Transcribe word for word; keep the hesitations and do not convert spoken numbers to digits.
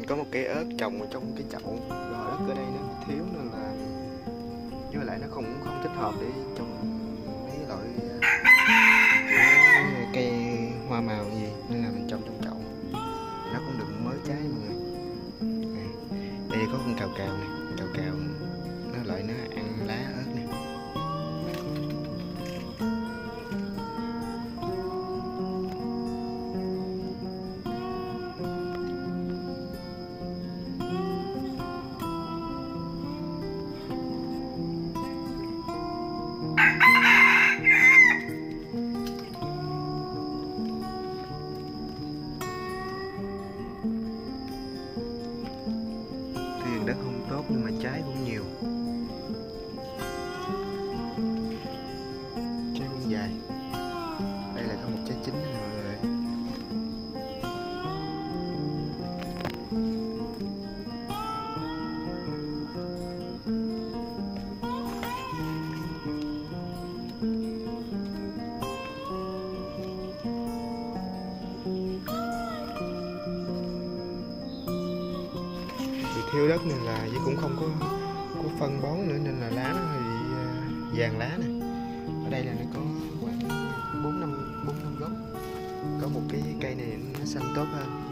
có một cây ớt trồng ở trong cái chậu, và đất ở đây nó thiếu nên là, với lại nó không không thích hợp để trồng mấy loại cây hoa màu gì, nên là mình trồng trong chậu. Nó cũng được mới trái mọi người. Đây có con cào cào này, cào cào nó lại nó ăn lá ớt này. Tuy đất không tốt nhưng mà trái cũng nhiều, trái cũng dài. Đây là có một trái chín này mọi người. Thiếu đất nên là với cũng không có có phân bón nữa, nên là lá nó hơi bị uh, vàng lá này. Ở đây là nó có khoảng bốn năm bốn năm gốc. Có một cái cây này nó xanh tốt hơn.